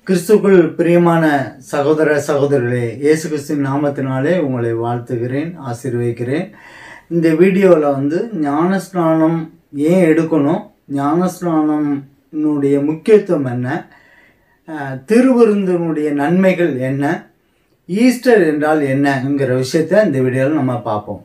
கிறிஸ்துக்குள் பிரியமான சகோதர சகோதரிகளே, இயேசு கிறிஸ்துவின் நாமத்தினாலே உங்களை வாழ்த்துகிறேன், ஆசீர்வதிக்கிறேன். இந்த வீடியோவில் ஞானஸ்நானம் ஏன் எடுக்கணும், ஞானஸ்நானத்தினுடைய முக்கியத்துவம் என்ன, திருவிருந்தினுடைய நன்மைகள் என்ன, ஈஸ்டர் என்றால் என்னங்கிற விஷயத்தை இந்த வீடியோவில் நம்ம பார்ப்போம்.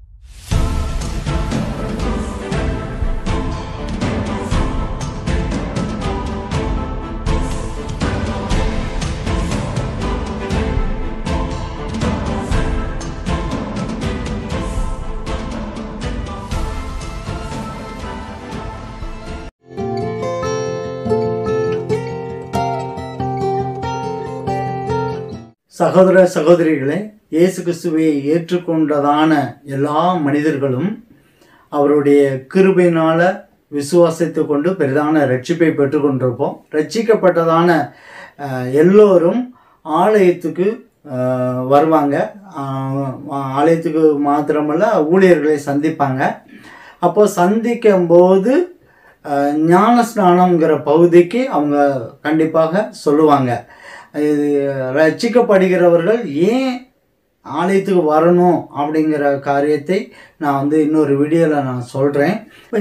சகோதர சகோதரிகளே, இயேசு கிறிஸ்துவை ஏற்றுக்கொண்டதான எல்லா மனிதர்களும் அவருடைய கிருபையினால விசுவாசித்து கொண்டு பெரிதான ரட்சிப்பை பெற்றுக்கொண்டிருப்போம். ரட்சிக்கப்பட்டதான எல்லோரும் ஆலயத்துக்கு வருவாங்க. ஆலயத்துக்கு மாத்திரமல்ல, ஊழியர்களை சந்திப்பாங்க. அப்போ சந்திக்கும் போது ஞானஸ்நானங்கிற பகுதிக்கு அவங்க கண்டிப்பாக சொல்லுவாங்க. இது ரட்சிக்கப்படுகிறவர்கள் ஏன் ஆலயத்துக்கு வரணும் அப்படிங்கிற காரியத்தை நான் இன்னொரு வீடியோவில் நான் சொல்கிறேன். இப்போ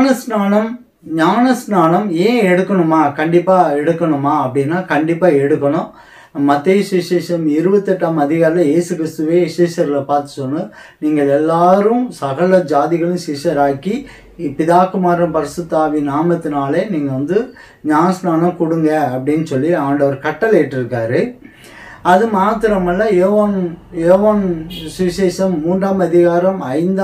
ஞானஸ்நானம் ஏன் எடுக்கணுமா, கண்டிப்பாக எடுக்கணுமா அப்படின்னா கண்டிப்பாக எடுக்கணும். மத்தேயு சுவிசேஷம் 28ஆம் அதிகாரத்தில் இயேசு கிறிஸ்துவே சீஷர்களை பார்த்து சொன்னார், நீங்கள் எல்லாரும் சகல ஜாதிகளும் சீஷராக்கி பிதாகுமாரன் பரிசுத்தாவின் நாமத்தினாலே நீங்கள் ஞானஸ்நானம் கொடுங்க அப்படின்னு சொல்லி ஆண்டவர் கட்டளையிட்டிருக்காரு. அது மாத்திரமல்ல, யோவான் சுவிசேஷம் 3ஆம் அதிகாரம்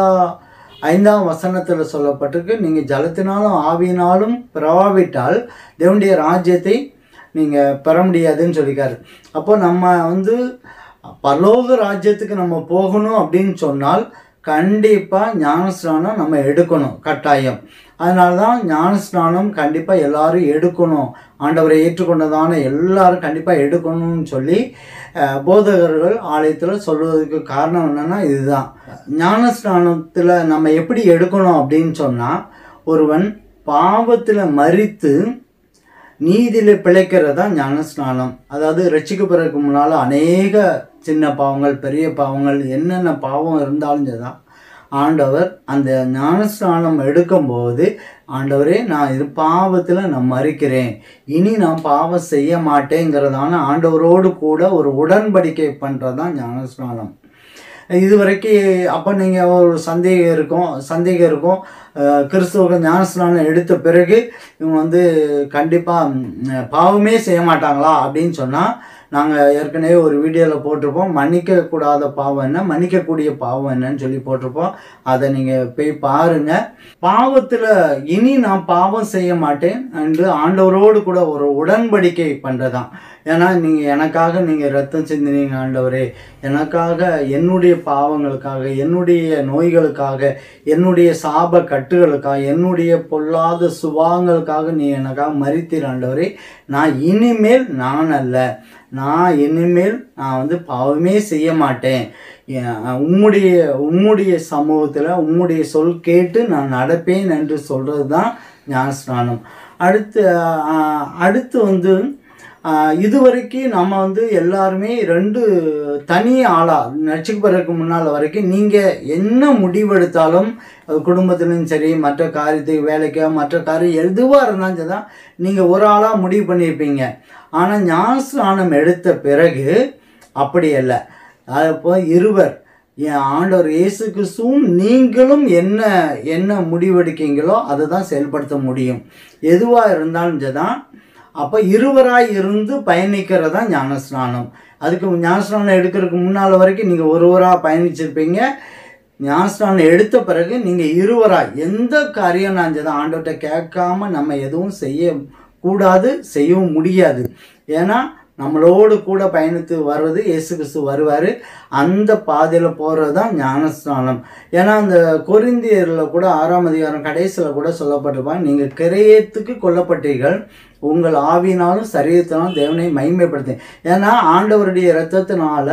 5ஆம் வசனத்தில் சொல்லப்பட்டிருக்கு, நீங்கள் ஜலத்தினாலும் ஆவியினாலும் பிறவாவிட்டால் தேவனுடைய ராஜ்யத்தை நீங்கள் பெற முடியாதுன்னு சொல்லிக்காரு. அப்போ நம்ம பரலோக ராஜ்யத்துக்கு நம்ம போகணும் அப்படின்னு சொன்னால் கண்டிப்பாக ஞானஸ்நானம் நம்ம எடுக்கணும், கட்டாயம். அதனால தான் ஞானஸ்நானம் கண்டிப்பாக எல்லாரும் எடுக்கணும், ஆண்டவரை ஏற்றுக்கொண்டதான எல்லாரும் கண்டிப்பாக எடுக்கணும்னு சொல்லி போதகர்கள் ஆலயத்தில் சொல்வதற்கு காரணம் என்னென்னா இதுதான். ஞானஸ்நானத்தில் நம்ம எப்படி எடுக்கணும் அப்படின்னு சொன்னால், ஒருவன் பாவத்தில் மரித்து நீதியில் பிழைக்கிறதா ஞானஸ்நானம். அதாவது ரட்சிக்கப்படுறதுக்கு முன்னால் அநேக சின்ன பாவங்கள், பெரிய பாவங்கள், என்னென்ன பாவம் இருந்தாலும் சரிதான், ஆண்டவர் அந்த ஞானஸ்நானம் எடுக்கும்போது, ஆண்டவரே நான் இது பாவத்தில் நான் மறிக்கிறேன், இனி நான் பாவம் செய்ய மாட்டேங்கிறதான ஆண்டவரோடு கூட ஒரு உடன்படிக்கை பண்ணுறதான் ஞானஸ்நானம். இது வரைக்கும் அப்போ நீங்கள் ஒரு சந்தேகம் இருக்கும், கிறிஸ்துவ ஞானஸ்நானம் எடுத்த பிறகு இவங்க கண்டிப்பாக பாவமே செய்ய மாட்டாங்களா அப்படின்னு சொன்னால், நாங்கள் ஏற்கனவே ஒரு வீடியோவில் போட்டிருப்போம், மன்னிக்கக்கூடாத பாவம் என்ன, மன்னிக்கக்கூடிய பாவம் என்னன்னு சொல்லி போட்டிருப்போம். அதை நீங்கள் போய் பாருங்கள். பாவத்தில் இனி நான் பாவம் செய்ய மாட்டேன் என்று ஆண்டவரோடு கூட ஒரு உடன்படிக்கை பண்ணுறதான். ஏன்னா எனக்காக நீங்கள் ரத்தம் சிந்தினீங்க ஆண்டவரே, எனக்காக, என்னுடைய பாவங்களுக்காக, என்னுடைய நோய்களுக்காக, என்னுடைய சாப கட்டுகளுக்காக, என்னுடைய பொல்லாத சுபாவங்களுக்காக நீ எனக்காக மரித்தீர் ஆண்டவரே. நான் இனிமேல் நான் அல்ல, நான் இனிமேல் நான் பாவமே செய்ய மாட்டேன், உம்முடைய சமூகத்தில் உம்முடைய சொல் கேட்டு நான் நடப்பேன் என்று சொல்கிறது தான் ஞானஸ்நானம். அடுத்து இதுவரைக்கும் நம்ம எல்லாருமே ரெண்டு தனி ஆளாக ரட்சிக்கப்படுறதுக்கு முன்னால் வரைக்கும் நீங்கள் என்ன முடிவெடுத்தாலும், குடும்பத்துலையும் சரி, மற்ற காரியத்துக்கு, வேலைக்கோ மற்ற காரியம் எதுவாக இருந்தாலும் சரி தான் நீங்கள் ஒரு ஆளாக முடிவு பண்ணியிருப்பீங்க. ஆனால் ஞானஸ்நானம் எடுத்த பிறகு அப்படி அல்ல. அப்போ இருவர், என் ஆண்டவர் இயேசு கிறிஸ்துவும் நீங்களும் என்ன முடிவெடுக்கீங்களோ அதை தான் செயல்படுத்த முடியும், எதுவாக இருந்தாலும் தான். அப்போ இருவராய் இருந்து பயணிக்கிறதா ஞானஸ்நானம். அதுக்கு ஞானஸ்நானம் எடுக்கிறதுக்கு முன்னால் வரைக்கும் நீங்கள் ஒருவராக பயணிச்சிருப்பீங்க. ஞானஸ்நானம் எடுத்த பிறகு நீங்கள் இருவராய் எந்த காரியம் தான் ஆண்டவர்கிட்ட கேட்காம நம்ம எதுவும் செய்யக்கூடாது, செய்யவும் முடியாது. ஏன்னா நம்மளோடு கூட பயணித்து வர்றது இயேசு கிறிஸ்து வருவார். அந்த பாதையில் போகிறது தான் ஞானஸ்நானம். ஏன்னா அந்த கொரிந்தியரில் கூட 6ஆம் அதிகாரம் கடைசியில் கூட சொல்லப்பட்டிருப்பாங்க, நீங்கள் கிரயத்துக்கு கொல்லப்பட்டீர்கள், உங்கள் ஆவியினாலும் சரீரத்தினாலும் தேவனை மகிமைப்படுத்து. ஏன்னா ஆண்டவருடைய இரத்தத்தினால,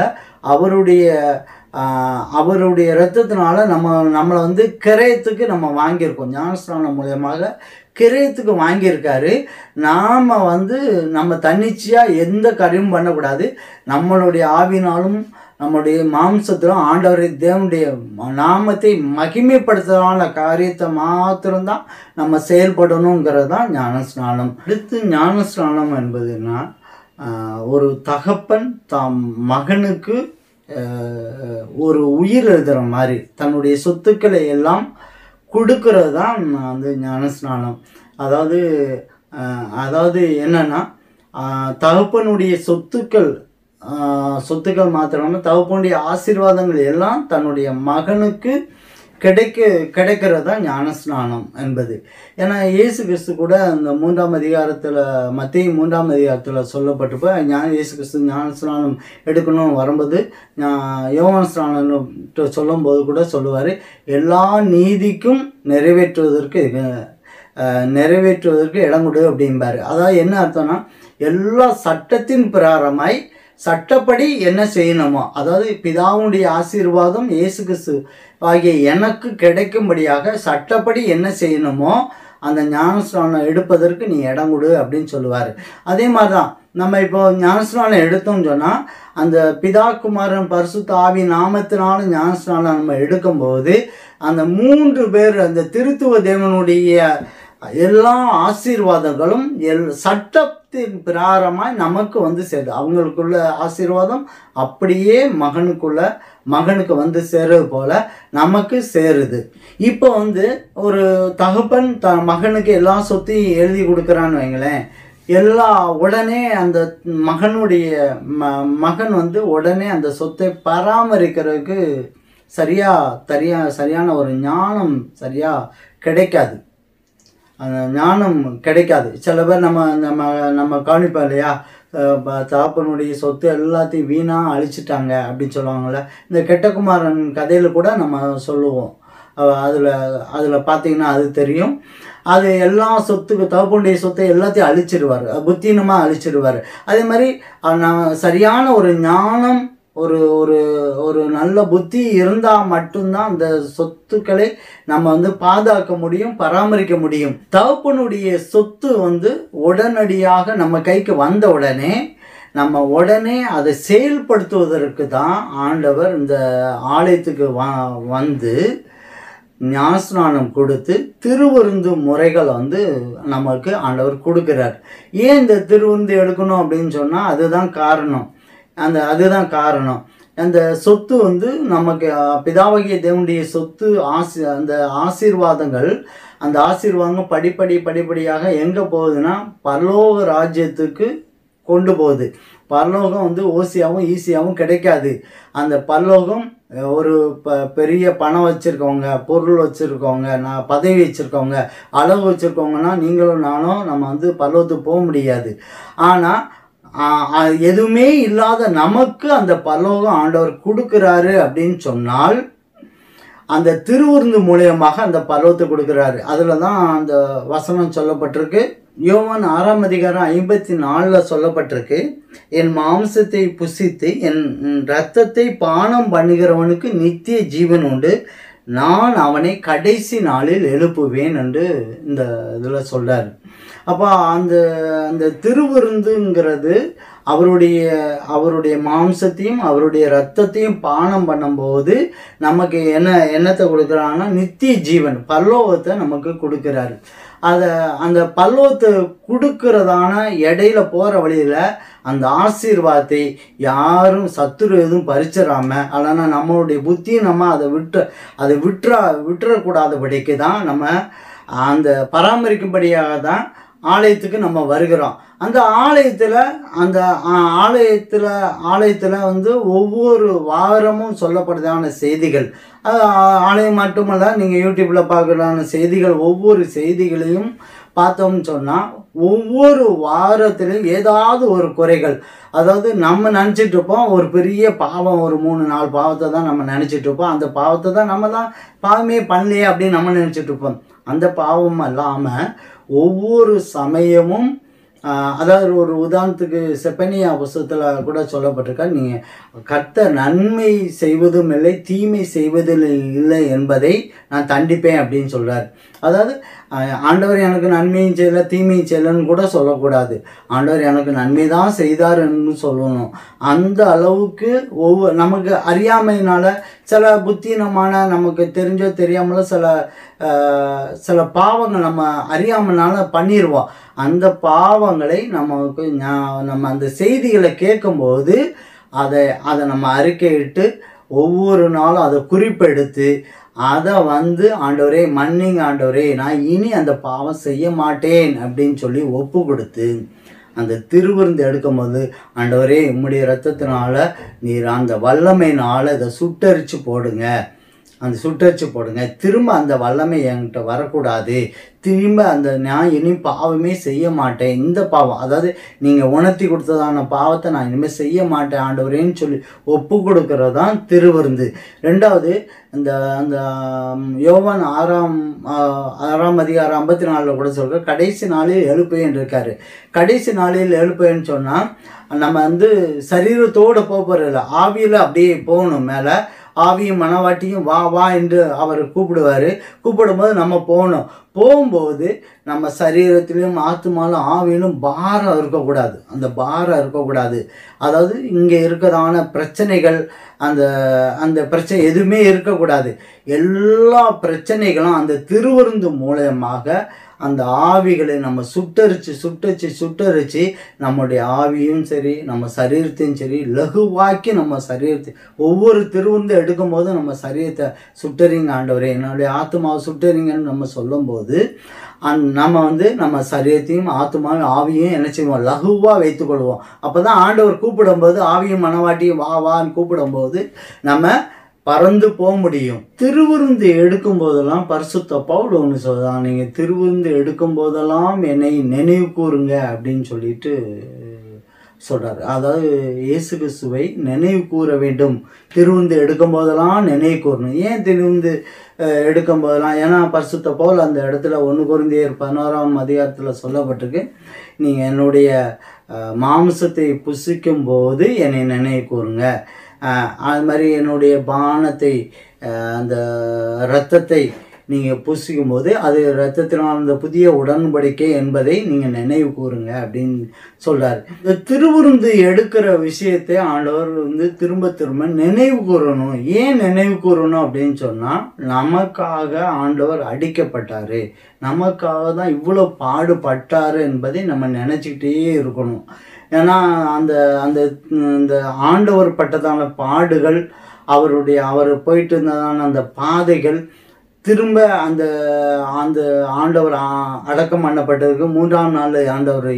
அவருடைய இரத்தத்தினால நம்மளை கிரயத்துக்கு நம்ம வாங்கியிருக்கோம். ஞானஸ்நானம் மூலமாக கிரயத்துக்கு வாங்கியிருக்காரு. நாம் நம்ம தன்னிச்சையாக எந்த காரியமும் பண்ணக்கூடாது. நம்மளுடைய ஆவினாலும் நம்முடைய மாம்சத்திலும் ஆண்டவரை தேவனுடைய நாமத்தை மகிமைப்படுத்துறதான காரியத்தை மாத்திரம்தான் நம்ம செயல்படணுங்கிறது தான் ஞானஸ்நானம். அடுத்து ஞானஸ்நானம் என்பதுன்னா ஒரு தகப்பன் தாம் மகனுக்கு ஒரு உயிர் எழுதுகிற மாதிரி தன்னுடைய சொத்துக்களை எல்லாம் கொடுக்கறது தான் ஞானஸ்நானம். அதாவது என்னன்னா தகப்பனுடைய சொத்துக்கள் மாத்திரமே தகப்பனுடைய ஆசீர்வாதங்கள் எல்லாம் தன்னுடைய மகனுக்கு கிடைக்கிறது தான் ஞானஸ்நானம் என்பது. ஏன்னா இயேசு கிறிஸ்து கூட அந்த 3ஆம் அதிகாரத்தில் மத்தேயு 3ஆம் அதிகாரத்தில் சொல்லப்பட்டிருப்ப இயேசு கிறிஸ்து ஞானஸ்நானம் எடுக்கணும் வரும்போது யோவான் ஸ்நானம் சொல்லும்போது கூட சொல்லுவார், எல்லா நீதிக்கும் நிறைவேற்றுவதற்கு இடம் கொடு அப்படிம்பாரு. அதாவது என்ன அர்த்தம்னா எல்லா சட்டத்தின் பிரகாரமாய் சட்டப்படி என்ன செய்யணுமோ, அதாவது பிதாவுடைய ஆசீர்வாதம் இயேசு கிறிஸ்து ஆகிய எனக்கு கிடைக்கும்படியாக சட்டப்படி என்ன செய்யணுமோ அந்த ஞானஸ்நானம் எடுப்பதற்கு நீ இடம் கொடு அப்படின்னு சொல்லுவார். அதே மாதிரி தான் நம்ம இப்போ ஞானஸ்நானம் எடுத்தோம்னு சொன்னால் அந்த பிதா குமாரன் பரிசுத்த ஆவி நாமத்தினால ஞானஸ்நானம் நம்ம எடுக்கும்போது அந்த 3 பேர் அந்த திருத்துவ தேவனுடைய எல்லா ஆசீர்வாதங்களும் சட்டத்தின் பிரகாரமாய் நமக்கு சேருது. அவங்களுக்குள்ள ஆசீர்வாதம் அப்படியே மகனுக்கு சேருது போல நமக்கு சேருது. இப்போ ஒரு தகப்பன் மகனுக்கு எல்லா சொத்தையும் எழுதி கொடுக்குறான்னு வைங்களேன், உடனே அந்த மகன் உடனே அந்த சொத்தை பராமரிக்கிறதுக்கு சரியான ஒரு ஞானம் கிடைக்காது. அந்த ஞானம் கிடைக்காது. சில பேர் நம்ம கவனிப்போம் இல்லையா, தகப்பனுடைய சொத்து எல்லாத்தையும் வீணாக அழிச்சிட்டாங்க அப்படின்னு சொல்லுவாங்கள்ல. இந்த கெட்டகுமாரன் கதையில் கூட நம்ம சொல்லுவோம். அதில் பார்த்தீங்கன்னா அது தெரியும். அது எல்லா தகப்பனுடைய சொத்தை எல்லாத்தையும் அழிச்சிடுவார், புத்தீனமாக அழிச்சிடுவார். அதே மாதிரி சரியான ஒரு ஞானம் ஒரு நல்ல புத்தி இருந்தால் மட்டும்தான் அந்த சொத்துக்களை நம்ம பாதுகாக்க முடியும், பராமரிக்க முடியும். தகப்பனுடைய சொத்து உடனடியாக நம்ம கைக்கு வந்த உடனே நம்ம அதை செயல்படுத்துவதற்கு தான் ஆண்டவர் இந்த ஆலயத்துக்கு ஞானஸ்நானம் கொடுத்து திருவிருந்து முறைகளை நமக்கு ஆண்டவர் கொடுக்கிறார். ஏன் இந்த திருவிருந்து எடுக்கணும் அப்படின்னு சொன்னால் அதுதான் காரணம். அந்த சொத்து நமக்கு பிதாவாகிய தேவனுடைய சொத்து அந்த ஆசீர்வாதங்கள் படிப்படியாக எங்கே போகுதுன்னா பரலோக ராஜ்யத்துக்கு கொண்டு போகுது. பரலோகம் ஓசியாகவும் ஈஸியாகவும் கிடைக்காது. அந்த பரலோகம் ஒரு பெரிய பணம் வச்சுருக்கவங்க, பொருள் வச்சுருக்கவங்க, பதவி வச்சுருக்கவங்க, அளவு வச்சுருக்கவங்கன்னா நீங்களும் நானும் நம்ம பரலோகத்துக்கு போக முடியாது. ஆனால் எதுவுமே இல்லாத நமக்கு அந்த பரலோகம் ஆண்டவர் கொடுக்குறாரு அப்படின்னு சொன்னால் அந்த திருவிருந்து மூலியமாக அந்த பரலோகத்தை கொடுக்குறாரு. அதில் தான் அந்த வசனம் சொல்லப்பட்டிருக்கு. யோவான் 6ஆம் அதிகாரம் 54 சொல்லப்பட்டிருக்கு, என் மாம்சத்தை புசித்து என் இரத்தத்தை பானம் பண்ணுகிறவனுக்கு நித்திய ஜீவன் உண்டு, நான் அவனை கடைசி நாளில் எழுப்புவேன் என்று இந்த இதில் சொல்கிறார். அப்போ அந்த திருவிருந்துங்கிறது அவருடைய மாம்சத்தையும் அவருடைய இரத்தத்தையும் பானம் பண்ணும்போது நமக்கு என்னத்தை கொடுக்குறாங்கன்னா நித்திய ஜீவன் பரலோகத்தை நமக்கு கொடுக்குறாரு. அந்த பரலோகத்தை கொடுக்கறதான இடையில போகிற வழியில் அந்த ஆசீர்வாதத்தை யாரும் சத்துரு எதுவும் பறிச்சிடாமல், ஆனால் நம்மளுடைய புத்தியை நம்ம அதை விட்டுறக்கூடாதபடிக்கு தான் நம்ம அந்த பராமரிக்கும்படியாக தான் ஆலயத்துக்கு நம்ம வருகிறோம். அந்த ஆலயத்தில் ஒவ்வொரு வாரமும் சொல்லப்படுறதான செய்திகள், ஆலயம் மட்டுமல்ல, நீங்கள் யூடியூப்பில் பார்க்குறதான செய்திகள், ஒவ்வொரு செய்திகளையும் பார்த்தோம்னு சொன்னால் ஒவ்வொரு வாரத்திலும் ஏதாவது ஒரு குறைகள், அதாவது நம்ம நினச்சிட்டு இருப்போம் ஒரு பெரிய பாவம், ஒரு 3-4 பாவத்தை தான் நம்ம நினச்சிட்டு இருப்போம். அந்த பாவத்தை தான் நம்ம தான் பாவமே பண்ணலையே அப்படின்னு நம்ம நினச்சிட்டு இருப்போம். அந்த பாவம் இல்லாமல் ஒவ்வொரு சமயமும் அதாவது ஒரு உதாரணத்துக்கு செப்பனியா புஸ்தகத்தில் கூட சொல்லப்பட்டிருக்கா, நீங்கள் கர்த்தர் நன்மை செய்வதும் இல்லை தீமை செய்வதில் இல்லை என்பதை நான் தண்டிப்பேன் அப்படின்னு சொல்கிறார். அதாவது ஆண்டவர் எனக்கு நன்மையும் செய்யலை தீமையும் செய்யலைன்னு கூட சொல்லக்கூடாது. ஆண்டவர் எனக்கு நன்மை தான் செய்தார்ன்னு சொல்லணும். அந்த அளவுக்கு நமக்கு அறியாமையினால் சில புத்தீனமான நமக்கு தெரிஞ்சோ தெரியாமலோ சில பாவங்கள் நம்ம அறியாமனால பண்ணிடுவோம். அந்த பாவங்களை நம்ம அந்த செய்திகளை கேட்கும்போது அதை நம்ம அறிக்கையிட்டு ஒவ்வொரு நாளும் அதை குறிப்பெடுத்து அதை ஆண்டவரே மன்னிங்க ஆண்டவரே, நான் இனி அந்த பாவம் செய்ய மாட்டேன் அப்படின்னு சொல்லி ஒப்பு கொடுத்து அந்த திருவிருந்து எடுக்கும்போது, ஆண்டவரே உம்முடைய இரத்தத்தினால நீர் அந்த வல்லமையினால் இதை சுட்டரிச்சு போடுங்க, அந்த சுட்டரிச்சு போடுங்க, திரும்ப அந்த வல்லமை என்கிட்ட வரக்கூடாது, திரும்ப நான் இனி பாவமே செய்ய மாட்டேன், இந்த பாவம் அதாவது நீங்கள் உணர்த்தி கொடுத்ததான பாவத்தை நான் இனிமேல் செய்ய மாட்டேன் ஆண்டவரேன்னு சொல்லி ஒப்பு கொடுக்கறது தான் திருவிருந்து. ரெண்டாவது, அந்த யோவான் 6ஆம் அதிகாரம் 54 கூட சொல்கிற கடைசி நாளில் எழுப்பேன்னு இருக்காரு. கடைசி நாளில் எழுப்பேன்னு சொன்னால் நம்ம சரீரத்தோடு போகிறதில்ல, ஆவியில் அப்படியே போகணும். மேலே ஆவியும் மனவாட்டியும் வா வா என்று அவர் கூப்பிடும்போது நம்ம போகும்போது நம்ம சரீரத்திலும் ஆத்துமாலும் ஆவியிலும் பாரம் இருக்கக்கூடாது. அந்த பாரம் இருக்கக்கூடாது. அதாவது இங்கே இருக்கிறதான பிரச்சனைகள் அந்த பிரச்சனை எதுவுமே இருக்கக்கூடாது. எல்லா பிரச்சனைகளும் அந்த திருவிருந்து மூலமாக அந்த ஆவிகளை நம்ம சுட்டரிச்சு நம்முடைய ஆவியும் சரி நம்ம சரீரத்தையும் சரி லகுவாக்கி நம்ம சரீரத்தை ஒவ்வொரு திருவிருந்து எடுக்கும்போது நம்ம சரீரத்தை சுட்டரிங்க ஆண்டவரே, என்னுடைய ஆத்மாவை சுட்டரிங்கன்னு நம்ம சொல்லும்போது நம்ம நம்ம சரீரத்தையும் ஆத்மாவும் ஆவியும் என்ன செய்வோம், லகுவாக வைத்துக்கொள்வோம். அப்போ தான் ஆண்டவர் கூப்பிடும்போது ஆவியும் மனவாட்டியும் வா வான்னு கூப்பிடும்போது நம்ம பறந்து போக முடியும். திருவிருந்து எடுக்கும் போதெல்லாம் பரிசுத்த பவுல் ஒன்று சொல்றான், நீங்கள் திருவிருந்து எடுக்கும் போதெல்லாம் என்னை நினைவு கூறுங்க அப்படின்னு சொல்லிட்டு சொல்கிறார். அதாவது இயேசு கிறிஸ்துவை நினைவு கூற வேண்டும். திருவிருந்து எடுக்கும் போதெல்லாம் நினைவு கூறணும். ஏன் திருவிருந்து எடுக்கும் போதெல்லாம்? ஏன்னா பரிசுத்த பவுல் அந்த இடத்துல 1 கொரிந்தியர் 11ஆம் அதிகாரத்தில் சொல்லப்பட்டிருக்கு, நீங்கள் என்னுடைய மாம்சத்தை புசிக்கும் போது என்னை நினைவு கூறுங்க, அது மாதிரி என்னுடைய பானத்தை அந்த இரத்தத்தை நீங்கள் புசிக்கும் போது அது இரத்தத்தினால் அந்த புதிய உடன்படிக்கை என்பதை நீங்கள் நினைவு கூறுங்க அப்படின்னு சொல்கிறார். இந்த திருவிருந்து எடுக்கிற விஷயத்தை ஆண்டவர் திரும்ப திரும்ப நினைவு கூறணும். ஏன் நினைவு கூறணும் அப்படின்னு சொன்னால், நமக்காக ஆண்டவர் அடிக்கப்பட்டார், நமக்காக தான் இவ்வளோ பாடுபட்டார் என்பதை நம்ம நினச்சிக்கிட்டே இருக்கணும். ஏன்னா அந்த ஆண்டவர் பட்டதான பாடுகள், அவர் போயிட்டு இருந்ததான அந்த பாதைகள், திரும்ப அந்த ஆண்டவர் அடக்கம் பண்ணப்பட்டதுக்கு 3ஆம் நாள் ஆண்டவர்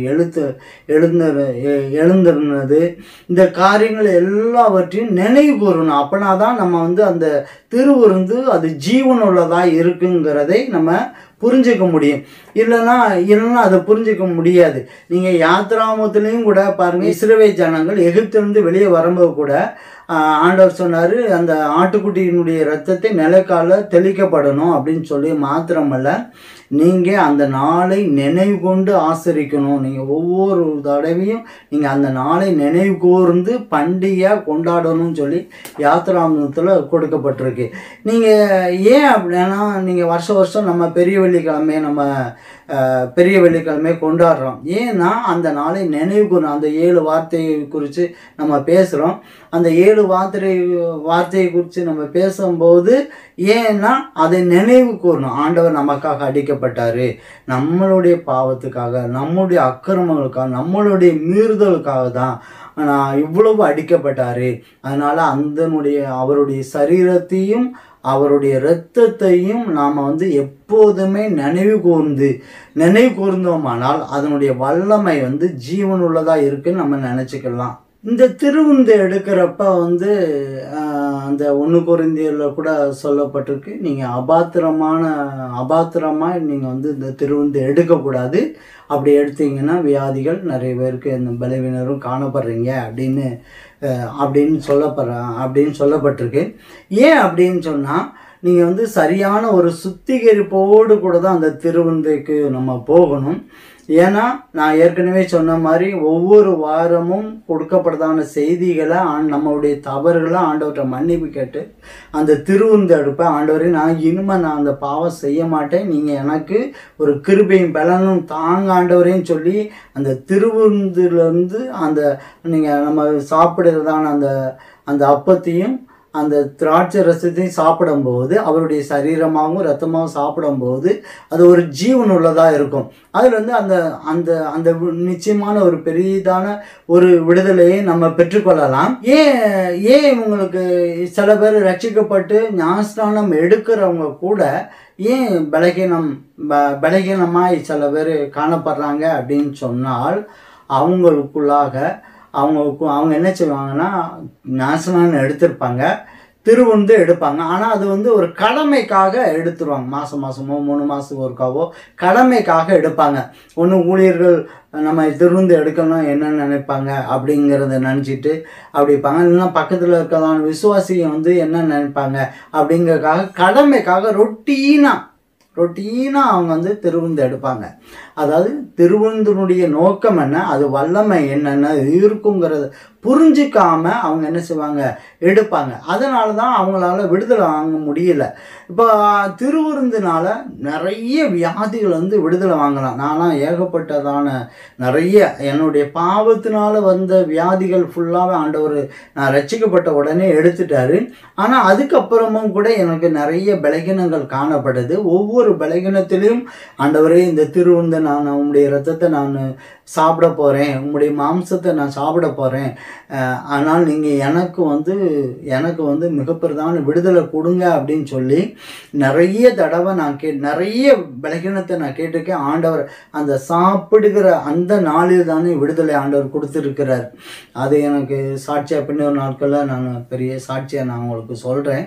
எழுந்திருந்தது, இந்த காரியங்கள் எல்லாவற்றையும் நினைவு கூறணும். அப்படின்னா தான் நம்ம அந்த திருவிருந்து அது ஜீவனுள்ளதாக இருக்குங்கிறதை நம்ம புரிஞ்சிக்க முடியும். இல்லைன்னா அதை புரிஞ்சிக்க முடியாது. நீங்கள் யாத்ராமத்துலேயும் கூட பாருங்கள், இஸ்ரவேல் ஜனங்கள் எகிப்திலிருந்து வெளியே வரும்போது கூட ஆண்டவர் சொன்னார், அந்த ஆட்டுக்குட்டியினுடைய இரத்தத்தை நிலைக்கால தெளிக்கப்படணும் அப்படின்னு சொல்லி மாத்திரமல்ல, நீங்கள் அந்த நாளை நினைவு கொண்டு ஆசரிக்கணும். நீங்கள் ஒவ்வொரு தடவையும் நீங்கள் அந்த நாளை நினைவு கூர்ந்து பண்டிகையாக கொண்டாடணும்னு சொல்லி யாத்திராமத்தில் கொடுக்கப்பட்டிருக்கு. நீங்கள் ஏன் அப்படின்னா, நீங்கள் வருஷம் நம்ம பெரிய வெள்ளிக்கிழமை கொண்டாடுறோம். ஏன்னா அந்த நாளை நினைவு கூறணும். அந்த 7 வார்த்தையை குறித்து நம்ம பேசுகிறோம். அந்த 7 வார்த்தையை குறித்து நம்ம பேசும்போது ஏன்னா அதை நினைவு கூறணும். ஆண்டவர் நமக்காக அடிக்கப்பட்டார், நம்மளுடைய பாவத்துக்காக, நம்மளுடைய அக்கிரமங்களுக்காக, நம்மளுடைய மீறுதலுக்காக தான் இவ்வளவு அடிக்கப்பட்டார். அதனால் அவருடைய சரீரத்தையும் அவருடைய இரத்தத்தையும் நாம் எப்போதுமே நினைவு கூர்ந்தோமானால் அதனுடைய வல்லமை ஜீவனுள்ளதாக இருக்குன்னு நம்ம நினச்சிக்கலாம். இந்த திருவிருந்து எடுக்கிறப்ப அந்த 1 கொரிந்தியரில் கூட சொல்லப்பட்டிருக்கு, நீங்கள் அபாத்திரமாக நீங்கள் இந்த திருவிருந்து எடுக்கக்கூடாது. அப்படி எடுத்தீங்கன்னா வியாதிகள் நிறைய பேருக்கு இந்த பலவீனரும் காணப்படுறீங்க அப்படின்னு சொல்லப்பட்டிருக்கு. ஏன் அப்படின்னு சொன்னால், நீங்கள் வந்து சரியான ஒரு சுத்திகரிப்போடு கூட தான் அந்த திருவிருந்துக்கு நம்ம போகணும். ஏன்னா நான் ஏற்கனவே சொன்ன மாதிரி ஒவ்வொரு வாரமும் கொடுக்கப்படுறதான செய்திகளை நம்மளுடைய தவறுகளை ஆண்டவர்கிட்ட மன்னிப்பு கேட்டு அந்த திருவிருந்து எடுப்பேன். ஆண்டவரே, நான் இனிமேல் நான் அந்த பாவம் செய்ய மாட்டேன், நீங்கள் எனக்கு ஒரு கிருபையும் பலனும் தாங்க ஆண்டவரேன்னு சொல்லி அந்த திருவிருந்துலேருந்து அந்த நீங்கள் நம்ம சாப்பிடுறதான அந்த அப்பத்தையும் அந்த திராட்சை ரசத்தையும் சாப்பிடும்போது, அவருடைய சரீரமாகவும் இரத்தமாகவும் சாப்பிடும்போது அது ஒரு ஜீவன் உள்ளதாக இருக்கும். அதில் வந்து அந்த அந்த அந்த நிச்சயமான ஒரு பெரிதான ஒரு விடுதலையை நம்ம பெற்றுக்கொள்ளலாம். ஏன் உங்களுக்கு சில பேர் ரட்சிக்கப்பட்டு ஞானஸ்நானம் எடுக்கிறவங்க கூட ஏன் பலகீனமாய் சில பேர் காணப்படுறாங்க அப்படின்னு சொன்னால், அவங்களுக்குள்ளாக அவங்க என்ன செய்வாங்கன்னா, ஞானஸ்நானம் எடுத்திருப்பாங்க, திருவிருந்து எடுப்பாங்க. ஆனால் அது வந்து ஒரு கடமைக்காக எடுத்துருவாங்க. மாதமோ 3 மாதத்துக்கு ஒருக்காவோ கடமைக்காக எடுப்பாங்க. ஒன்று ஊழியர்கள் நம்ம திருவிருந்து எடுக்கணும் என்னன்னு நினைப்பாங்க அப்படிங்கிறத நினச்சிட்டு அப்படி இருப்பாங்க. இல்லைன்னா பக்கத்தில் இருக்கிறதான விசுவாசியை வந்து என்ன நினைப்பாங்க அப்படிங்கிறதுக்காக கடமைக்காக ரொட்டீனாக அவங்க வந்து திருவிருந்து எடுப்பாங்க. அதாவது திருவிருந்தினுடைய நோக்கம் என்ன, அது வல்லமை என்னென்ன இருக்குங்கிறத புரிஞ்சிக்காம அவங்க என்ன செய்வாங்க, எடுப்பாங்க. அதனால தான் அவங்களால விடுதலை வாங்க முடியல. இப்போ திருவிருந்தினால நிறைய வியாதிகள் வந்து விடுதலை வாங்கலாம். நான்லாம் ஏகப்பட்டதான நிறைய என்னுடைய பாவத்தினால வந்த வியாதிகள் ஃபுல்லாகவே ஆண்டவர் நான் ரட்சிக்கப்பட்ட உடனே எடுத்துட்டாரு. ஆனால் அதுக்கப்புறமும் கூட எனக்கு நிறைய பலகீனங்கள் காணப்படுது. ஒவ்வொரு பலகீனத்திலையும் ஆண்டவரே, இந்த திருவிருந்தை நான் உங்களுடைய இரத்தத்தை நான் சாப்பிட போகிறேன், உங்களுடைய மாம்சத்தை நான் சாப்பிட போகிறேன், ஆனால் நீங்கள் எனக்கு வந்து மிகப்பெரிதான விடுதலை கொடுங்க அப்படின்னு சொல்லி நிறைய தடவை நான் நிறைய பலகீனத்தை நான் கேட்டிருக்கேன். ஆண்டவர் அந்த சாப்பிடுகிற அந்த நாளில் தானே விடுதலை ஆண்டவர் கொடுத்துருக்கிறார். அது எனக்கு சாட்சியாக பின்னொரு நாட்களில் நான் பெரிய சாட்சியாக நான் உங்களுக்கு சொல்கிறேன்.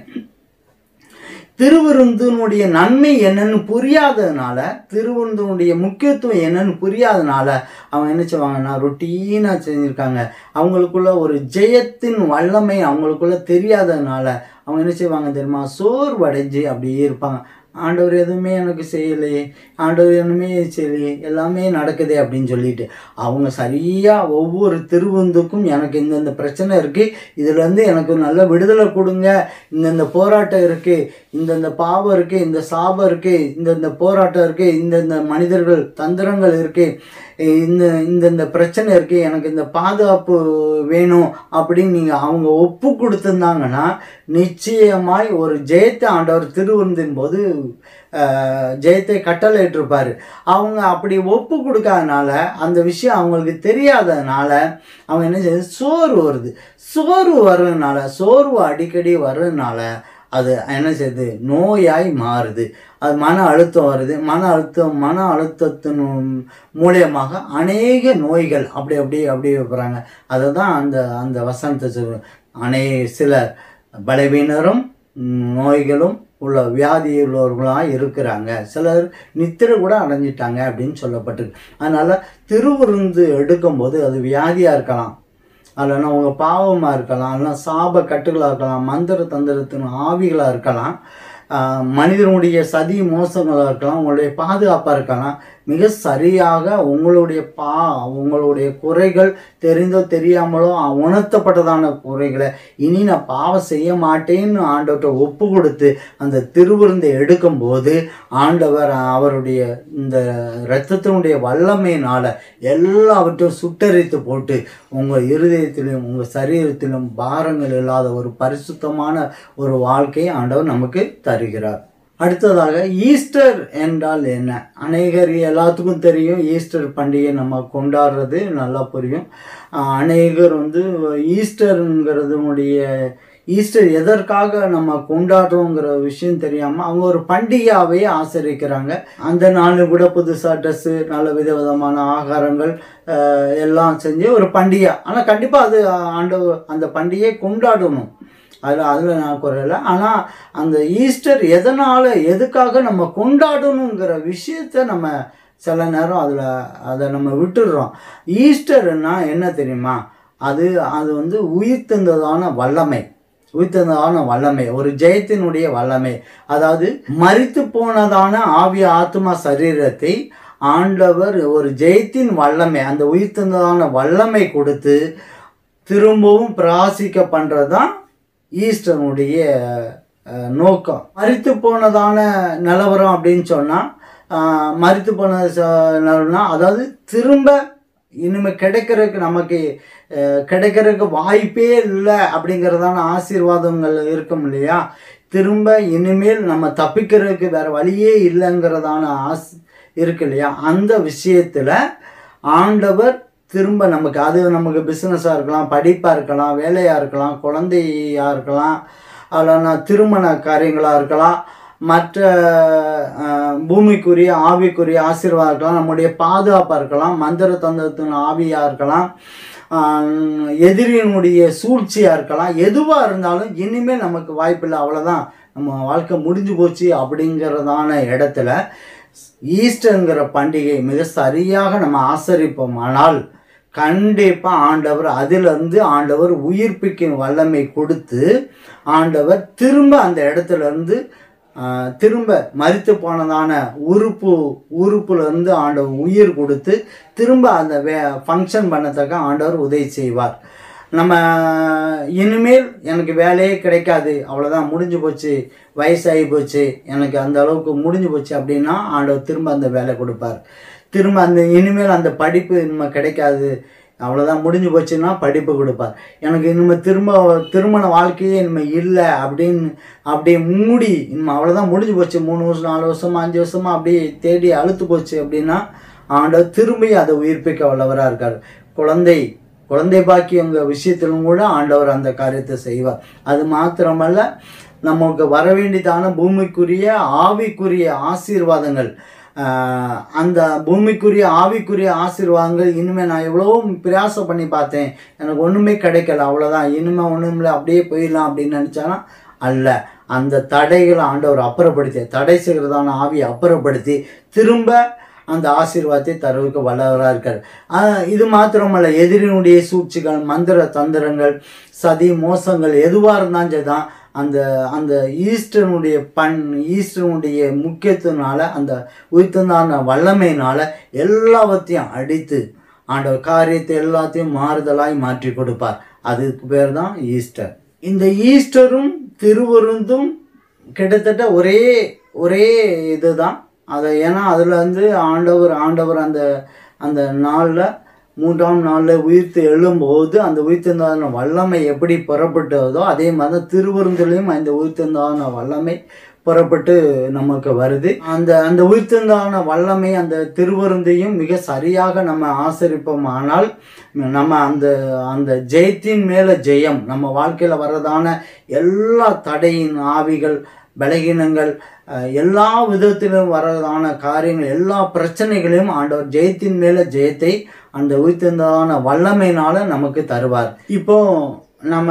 திருவிருந்தினுடைய நன்மை என்னன்னு புரியாததுனால, திருவிருந்தினுடைய முக்கியத்துவம் என்னன்னு புரியாததுனால அவங்க என்ன செய்வாங்கன்னா ரொட்டீனாக செஞ்சுருக்காங்க. அவங்களுக்குள்ள ஒரு ஜெயத்தின் வல்லமை அவங்களுக்குள்ள தெரியாததுனால அவங்க என்ன செய்வாங்க தெரியுமா, சோர்வடைஞ்சு அப்படியே இருப்பாங்க. ஆண்டவர் எதுவுமே எனக்கு செய்யலையே, ஆண்டவர் எதுவுமே செய்யலையே, எல்லாமே நடக்குதே அப்படின்னு சொல்லிட்டு அவங்க சரியாக ஒவ்வொரு திருவிருந்துக்கும் எனக்கு இந்தந்த பிரச்சனை இருக்குது, இதுலேருந்து எனக்கு நல்ல விடுதலை கொடுங்க, இந்தந்த போராட்டம் இருக்குது, இந்தந்த பாவம் இருக்குது, இந்த சாபம் இருக்குது, இந்தந்த போராட்டம் இருக்குது, இந்தந்த மனிதர்கள் தந்திரங்கள் இருக்குது, இந்த பிரச்சனை இருக்குது, எனக்கு இந்த பாதுகாப்பு வேணும் அப்படின்னு நீங்கள் அவங்க ஒப்பு கொடுத்துருந்தாங்கன்னா நிச்சயமாய் ஒரு ஜெயத்தை ஆண்டவர் திருவிருந்தின் போது ஜெயத்தை கட்டளையிட்டிருப்பார். அவங்க அப்படி ஒப்பு கொடுக்காதனால, அந்த விஷயம் அவங்களுக்கு தெரியாததுனால அவங்க என்ன செய்யுது, சோர்வு வர்றதுனால, சோர்வு அடிக்கடி வர்றதுனால அது என்ன செய்யுது, நோயாய் மாறுது. அது மன அழுத்தம் வருது. மன அழுத்தத்தின் மூலியமாக அநேக நோய்கள் அப்படியே வைக்கிறாங்க. அதை தான் அந்த வசனத்தை சிலர் பலவீனரும் நோய்களும் உள்ள வியாதியுள்ளவர்களாக இருக்கிறாங்க, சிலர் நித்திரை கூட அடைஞ்சிட்டாங்க அப்படின்னு சொல்லப்பட்டிருக்கு. அதனால் திருவிருந்து எடுக்கும்போது அது வியாதியாக இருக்கலாம், இல்லைன்னா உங்கள் பாவமாக இருக்கலாம், இல்லைன்னா சாப கட்டுகளாக இருக்கலாம், மந்திர தந்திரத்தின் ஆவிகளாக இருக்கலாம், மனிதனுடைய சதி மோசங்களாக இருக்கலாம், உங்களுடைய பாதுகாப்பாக இருக்கலாம். மிக சரியாக உங்களுடைய குறைகள் தெரிந்தோ தெரியாமலோ உணர்த்தப்பட்டதான குறைகளை இனி நான் பாவம் செய்ய மாட்டேன்னு ஆண்டவர்கிட்ட ஒப்பு கொடுத்து அந்த திருவிருந்தை எடுக்கும்போது ஆண்டவர் அவருடைய இந்த இரத்தத்தினுடைய வல்லமையினால் எல்லாவற்றையும் சுட்டரித்து போட்டு உங்கள் இருதயத்திலும் உங்கள் சரீரத்திலும் பாரங்கள் இல்லாத ஒரு பரிசுத்தமான ஒரு வாழ்க்கையை ஆண்டவர் நமக்கு தருகிறார். அடுத்ததாக ஈஸ்டர் என்றால் என்ன? அநேகர் எல்லாத்துக்கும் தெரியும். ஈஸ்டர் பண்டிகை நம்ம கொண்டாடுறது நல்லா புரியும். அநேகர் ஈஸ்டர் எதற்காக நம்ம கொண்டாடுறோங்கிற விஷயம் தெரியாமல் அவங்க ஒரு பண்டிகையாகவே ஆசரிக்கிறாங்க. அந்த நாள் கூட புதுசாக ட்ரெஸ்ஸு, நல்ல விதவிதமான ஆகாரங்கள் எல்லாம் செஞ்சு ஒரு பண்டிகை. ஆனால் கண்டிப்பாக அது அந்த பண்டிகையை கொண்டாடணும், அதில் நான் குறையலை. ஆனால் அந்த ஈஸ்டர் எதுக்காக நம்ம கொண்டாடணுங்கிற விஷயத்த நம்ம சில நேரம் அதை நம்ம விட்டுடுறோம். ஈஸ்டர்னா என்ன தெரியுமா? அது உயிர்த்தெழுந்ததான வல்லமை. உயிர்த்தெழுந்ததான வல்லமை, ஒரு ஜெயத்தினுடைய வல்லமை. அதாவது மரித்து போனதான ஆவி ஆத்மா சரீரத்தை ஆண்டவர் ஒரு ஜெயத்தின் வல்லமை, அந்த உயிர்த்தெழுந்ததான வல்லமை கொடுத்து திரும்பவும் பிரகாசிக்க பண்ணுறது தான் ஈஸ்டனுடைய நோக்கம். மரித்து போனதான நிலவரம் அப்படின்னு சொன்னால், மரித்து போன நிலவரம்னா அதாவது திரும்ப இனிமேல் கிடைக்கிறதுக்கு நமக்கு கிடைக்கிறதுக்கு வாய்ப்பே இல்லை அப்படிங்கிறதான ஆசீர்வாதங்கள் இருக்கும் இல்லையா. திரும்ப இனிமேல் நம்ம தப்பிக்கிறதுக்கு வேறு வழியே இல்லைங்கிறதான இருக்கு இல்லையா. அந்த விஷயத்தில் ஆண்டவர் திரும்ப நமக்கு, அது நமக்கு பிஸ்னஸாக இருக்கலாம், படிப்பாக இருக்கலாம், வேலையாக இருக்கலாம், குழந்தையாக இருக்கலாம், இல்லைன்னா திருமண காரியங்களாக இருக்கலாம், மற்ற பூமிக்குரிய ஆவிக்குரிய ஆசீர்வாதம் இருக்கலாம், நம்முடைய பாதுகாப்பாக இருக்கலாம், மந்திர தந்திரத்தின் ஆவியாக இருக்கலாம், எதிரியினுடைய சூழ்ச்சியாக இருக்கலாம். எதுவாக இருந்தாலும் இனிமேல் நமக்கு வாய்ப்பில்லை, அவ்வளோதான், நம்ம வாழ்க்கை முடிஞ்சு போச்சு அப்படிங்கிறதான இடத்துல ஈஸ்டர்ங்கிற பண்டிகை மிக சரியாக நம்ம ஆசரிப்போமானால் கண்டிப்பாக ஆண்டவர் அதிலிருந்து ஆண்டவர் உயிர்ப்பிக்கும் வல்லமை கொடுத்து ஆண்டவர் திரும்ப அந்த இடத்துலேருந்து திரும்ப மரித்து போனதான உறுப்புலேருந்து ஆண்டவர் உயிர் கொடுத்து திரும்ப அந்த ஃபங்க்ஷன் பண்ணத்தக்க ஆண்டவர் உதவி செய்வார். நம்ம இனிமேல் எனக்கு வேலையே கிடைக்காது, அவ்வளோதான், முடிஞ்சு போச்சு, வயசாகி போச்சு, எனக்கு அந்த அளவுக்கு முடிஞ்சு போச்சு அப்படின்னா ஆண்டவர் திரும்ப அந்த வேலை கொடுப்பார். திரும்ப அந்த இனிமேல் அந்த படிப்பு இனிமேல் கிடைக்காது, அவ்வளோதான், முடிஞ்சு போச்சுன்னா படிப்பு கொடுப்பார். எனக்கு இனிமேல் திருமண வாழ்க்கையே இனிமேல் இல்லை அப்படின்னு அப்படியே மூடி இனிமேல் அவ்வளோதான், முடிஞ்சு போச்சு, 3 வருஷம் 4 வருஷமா 5 வருஷமா அப்படியே தேடி அழுத்து போச்சு அப்படின்னா ஆண்டவர் திரும்பி அதை உயிர்ப்பிக்க வல்லவராக இருக்கார். குழந்தை பாக்கியங்க விஷயத்திலும் கூட ஆண்டவர் அந்த காரியத்தை செய்வார். அது மாத்திரமல்ல, நமக்கு வர வேண்டியதான பூமிக்குரிய ஆவிக்குரிய ஆசீர்வாதங்கள், அந்த பூமிக்குரிய ஆவிக்குரிய ஆசீர்வாதங்கள் இனிமேல் நான் எவ்வளோ பிரயாசம் பண்ணி பார்த்தேன், எனக்கு ஒன்றுமே கிடைக்கல, அவ்வளோதான், இனிமேல் ஒன்றும் இல்லை, அப்படியே போயிடலாம் அப்படின்னு நினச்சானா அல்ல. அந்த தடைகளை ஆண்டவர் அப்புறப்படுத்தி, தடை செய்கிறதான ஆவியை அப்புறப்படுத்தி திரும்ப அந்த ஆசீர்வாதத்தை தருவுக்கு வல்லவராக இருக்கார். இது மாத்திரமல்ல, எதிரினுடைய சூழ்ச்சிகள், மந்திர தந்திரங்கள், சதி மோசங்கள் எதுவாக இருந்தாலும் சரிதான், அந்த ஈஸ்டனுடைய முக்கியத்துவனால, அந்த உயிர்த்தெழுந்தான வல்லமையினால எல்லாவற்றையும் அடித்து ஆண்டவர் காரியத்தை எல்லாத்தையும் மாறுதலாய் மாற்றி கொடுப்பார். அதுக்கு பேர் தான் ஈஸ்டர். இந்த ஈஸ்டரும் திருவருந்தும் கிட்டத்தட்ட ஒரே இதுதான். அதை ஏன்னா அதில் வந்து ஆண்டவர் அந்த நாளில் 3ஆம் நாளில் உயிர்த்து எழும்போது அந்த உயிர்த்தெழுந்தான வல்லமை எப்படி புறப்பட்டதோ அதே மாதிரி தான் திருவருந்திலையும் அந்த உயிர்த்தெழுந்தான வல்லமை புறப்பட்டு நமக்கு வருது. அந்த உயிர்த்தெழுந்தான வல்லமை அந்த திருவருந்தையும் மிக சரியாக நம்ம ஆசரிப்போமானால் நம்ம அந்த ஜெயத்தின் மேலே ஜெயம், நம்ம வாழ்க்கையில் வர்றதான எல்லா தடையின் ஆவிகள், பலகீனங்கள், எல்லா விதத்திலும் வர்றதான காரியங்கள், எல்லா பிரச்சனைகளையும் ஆண்டவர் ஜெயத்தின் மேலே ஜெயத்தை அந்த உயிர்த்தெழுந்தான வல்லமையினால நமக்கு தருவார். இப்போ நம்ம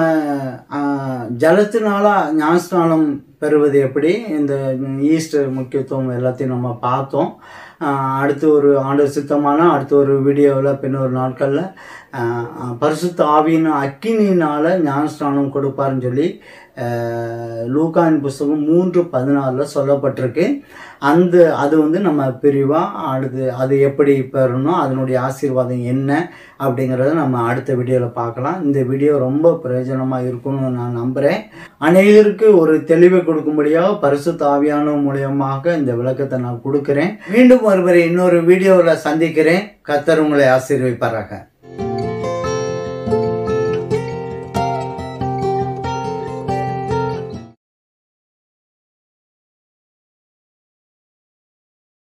ஜலத்தினால ஞானஸ்நானம் பெறுவது எப்படி, இந்த ஈஸ்டர் முக்கியத்துவம் எல்லாத்தையும் நம்ம பார்த்தோம். அடுத்து ஒரு ஆண்டவர் சித்தமான அடுத்த ஒரு வீடியோவில் பின்னொரு நாட்களில் பரிசுத்த ஆவியின் அக்கினியினால் ஞானஸ்நானம் கொடுப்பார்னு சொல்லி லூக்காவின் புஸ்தகம் 3:16 சொல்லப்பட்டிருக்கு. அது வந்து நம்ம பிரிவாக அடுத்து அது எப்படி பெறணும், அதனுடைய ஆசீர்வாதம் என்ன அப்படிங்கிறத நம்ம அடுத்த வீடியோவில் பார்க்கலாம். இந்த வீடியோ ரொம்ப பிரயோஜனமாக இருக்கும்னு நான் நம்புகிறேன். அநேகருக்கு ஒரு தெளிவை கொடுக்கும்படியாக பரிசுத்த ஆவியானவர் மூலியமாக இந்த விளக்கத்தை நான் கொடுக்குறேன். மீண்டும் ஒருவரை இன்னொரு வீடியோவில் சந்திக்கிறேன். கர்த்தர் உங்களை ஆசீர்வதிப்பாராக.